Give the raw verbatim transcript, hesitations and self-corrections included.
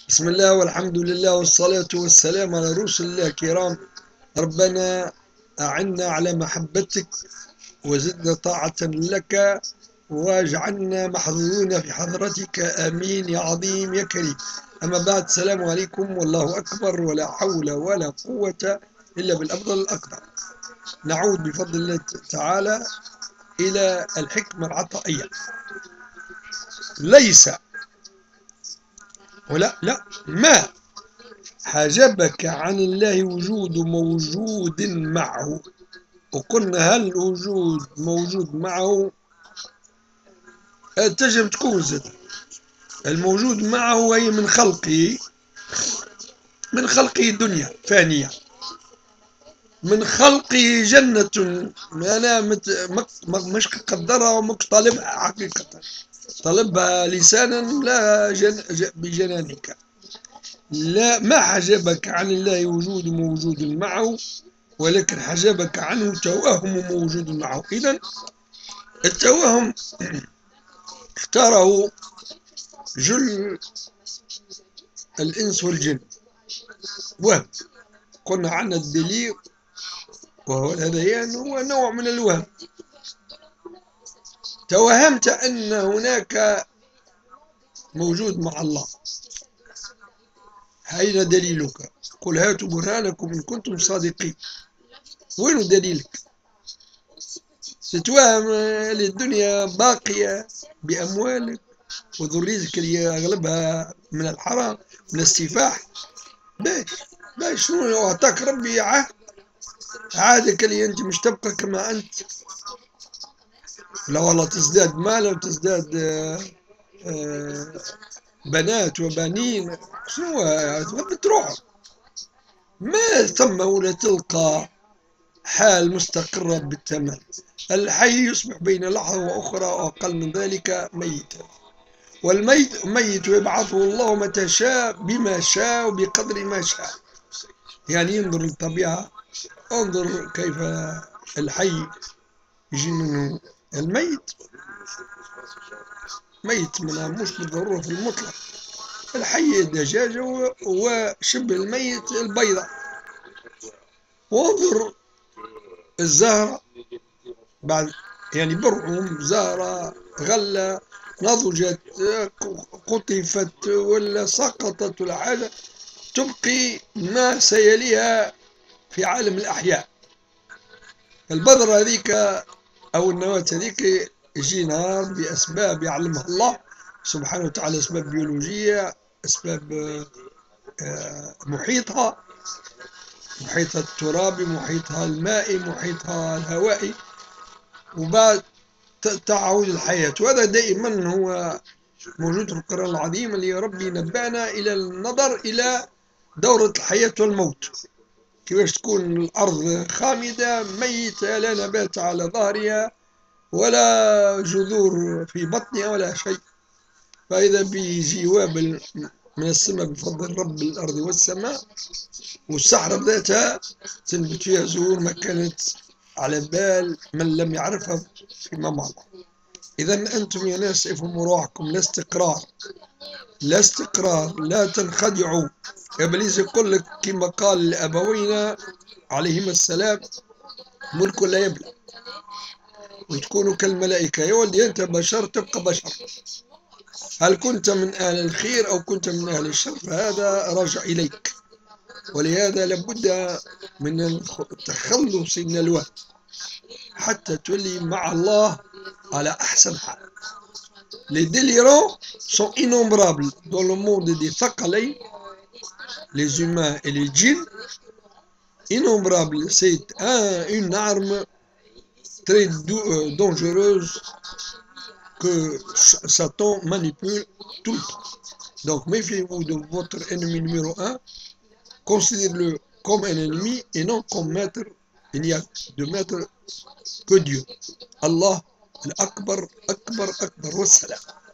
بسم الله والحمد لله والصلاة والسلام على رسل الله الكرام. ربنا أعنا على محبتك وزدنا طاعة لك واجعلنا محظوظين في حضرتك، آمين يا عظيم يا كريم. أما بعد، السلام عليكم والله أكبر، ولا حول ولا قوة إلا بالأفضل الأقدر. نعود بفضل الله تعالى إلى الحكمة العطائية. ليس ولا لا ما حجبك عن الله وجود موجود معه. وقلنا هل الوجود موجود معه تجب تكون زد الموجود معه هي من خلقه من خلقه دنيا فانية، من خلقه جنة أنا مت مش قدرها ومش طالبها حقيقة، طالبها لسانا لا جن بجنانك. لا، ما حجبك عن الله وجود موجود معه، ولكن حجبك عنه توهم موجود معه. إذن التوهم اختاره جل الإنس والجن، وهم. قلنا عنا الدليل وهو الهذيان، هو نوع من الوهم. توهمت أن هناك موجود مع الله. أين دليلك؟ قل هاتوا برهانكم إن كنتم صادقين. وين دليلك؟ تتوهم للدنيا باقية بأموالك وذريتك اللي أغلبها من الحرام، من السفاح. باش باش شنو أعطاك ربي عهد، عادك اللي أنت مش تبقى كما أنت. لا والله تزداد مال وتزداد بنات وبنين، شنو بتروح؟ ما ثم ولا تلقى حال مستقرة بالتمام. الحي يصبح بين لحظة وأخرى وأقل من ذلك ميتا، والميت ميت يبعثه الله متى شاء بما شاء وبقدر ما شاء. يعني ينظر للطبيعة، انظر كيف الحي يجي منه الميت، ميت منها مش بالضرورة في المطلق. الحي الدجاجة وشبه الميت البيضة. وانظر الزهرة بعد، يعني برعم زهرة غلة نضجت قطفت ولا سقطت ولا حاجة، تبقي ما سيليها في عالم الأحياء. البذرة هذيك أو النواة هذيك يجي نهار بأسباب يعلمها الله سبحانه وتعالى، أسباب بيولوجية، أسباب محيطها، محيطها الترابي، محيطها المائي، محيطها الهوائي، وبعد تعود الحياة. وهذا دائما هو موجود في القرآن العظيم، اللي ربي نبأنا إلى النظر إلى دورة الحياة والموت. كيفاش تكون الأرض خامدة ميتة، لا نبات على ظهرها ولا جذور في بطنها ولا شيء، فإذا بيجي وابل من السماء بفضل رب الأرض والسماء، والصحراء بذاتها تنبت فيها زهور ما كانت على بال من لم يعرفها فيما مضى. إذا أنتم يا ناس افهموا روحكم، لا استقرار، لا استقرار، لا تنخدعوا. إبليس يقول لك كما قال لأبوينا عليهما السلام: ملك لا يبلى وتكونوا كالملائكة. يا ولدي أنت بشر تبقى بشر، هل كنت من أهل الخير أو كنت من أهل الشر فهذا راجع إليك. ولهذا لابد من التخلص من الوهم حتى تولي مع الله على أحسن حال. Les délirants sont innombrables dans le monde des thaqalayn, les humains et les djinns. Innombrables, c'est un, une arme très dangereuse que Satan manipule tout le temps. Donc méfiez-vous de votre ennemi numéro un, considérez-le comme un ennemi et non comme maître. Il n'y a de maître que Dieu. Allah الأكبر أكبر أكبر والسلام.